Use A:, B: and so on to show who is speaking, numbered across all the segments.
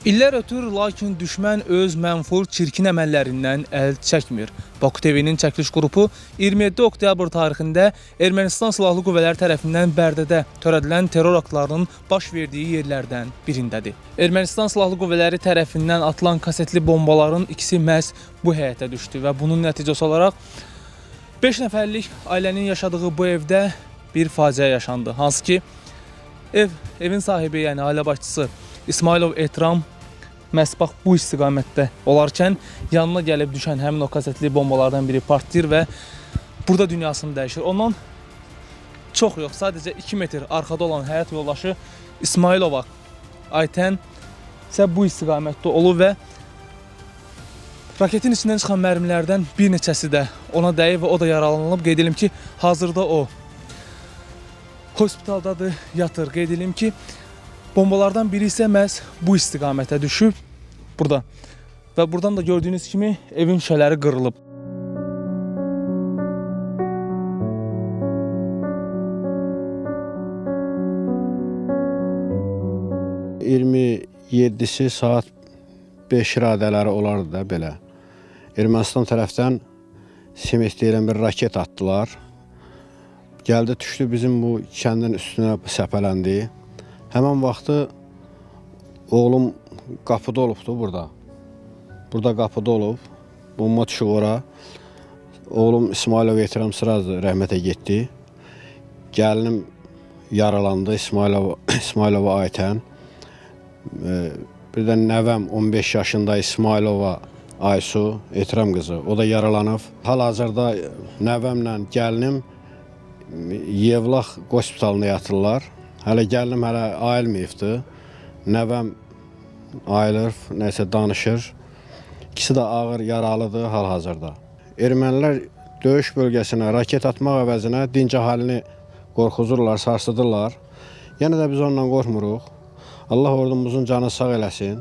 A: İllər ötür, lakin düşmən öz mənfur, çirkin əməllərindən əl çəkmir. Baku TV-nin çəkiliş qrupu 27 oktyabr tarixində Ermənistan Silahlı Qüvvələri tərəfindən Bərdədə törədilən terror aktlarının baş verdiyi yerlərdən birindədir. Ermənistan Silahlı Qüvvələri tərəfindən atılan kasetli bombaların ikisi məhz bu həyətə düşdü və bunun nəticəsi olaraq 5 nəfərlik ailənin yaşadığı bu evdə bir faciə yaşandı. Hansı ki, evin sahibi, yəni ailə başçısı İsmailov Ehtiram məhz bax bu istiqamətdə olarkən yanına gəlib düşən həmin o kasetli bombalardan biri partlayır və burada dünyasını dəyişir. Ondan çox yox, sadəcə 2 metr arxada olan həyat yoldaşı İsmailova Aytən isə bu istiqamətdə olub və raketin içindən çıxan mərmilərdən bir neçəsi də ona dəyib və o da yaralanıb. Qeyd edelim ki, hazırda o hospitaldadır, yatır. Qeyd edelim ki, bombalardan biri isə məhz bu istiqamətə düşüb burada. Və buradan da gördüyünüz kimi evin şüşələri qırılıb.
B: (27-si) saat 5 radələri olardı da belə. Ermənistan tərəfdən Simet deyilən bir raket atdılar. Gəldi, düşdü bizim bu kəndin üstünə səpələndi. Həmən vaxtı oğlum qapıda olubdu burada. Burada qapıda olub, bomba düşüb ora. Oğlum İsmailov Ehtiram sırazdır, rəhmətə getdi. Gəlinim yaralandı, İsmailova Aytən. Bir də nəvəm 15 yaşında İsmailova Aysu, Ehtiram qızı, o da yaralanıb. Hal-hazırda nəvəmlə gəlinim Yevlax hospitalına yatırlar. Hələ gəlinim hələ ayılmayıbdır. Nəvəm ayılır, nəsə danışır. İkisi də ağır yaralıdır hal-hazırda. Ermənilər döyüş bölgəsinə raket atmaq əvəzinə dinc əhalini qorxuzurlar, sarsıdırlar. Yenə də biz ondan qorxmuruq. Allah ordumuzun canı sağ eləsin.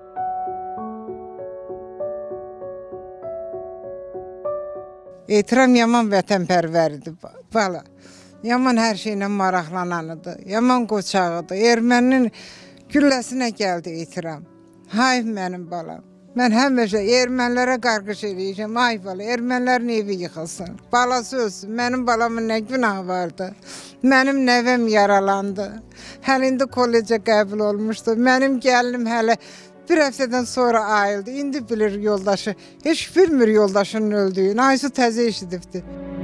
C: Ehtiram yaman vətənpərvəridir, bala. Yaman hər şeylə maraqlananıdır, yaman qoçağıdır. Erməninin gülləsinə gəldi Ehtiram. Hay mənim balam. Mən həmişə ermənilərə qarqış eləyəcəm. Ay bala, ermənilərin evi yıxılsın. Balası ölsün. Mənim balamın nə günahı vardı? Mənim nəvəm yaralandı. Hələ indi kollecə qəbul olmuşdu. Mənim gəlinim hələ bir həftədən sonra ayıldı. İndi bilir yoldaşı. Heç bilmir yoldaşının öldüyünü. Aysu təzə eşidibdi.